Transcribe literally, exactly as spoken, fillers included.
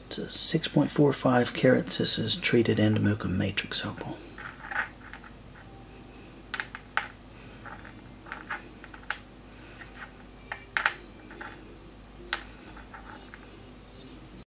It's a six point four five carats. This is treated Andamooka matrix opal.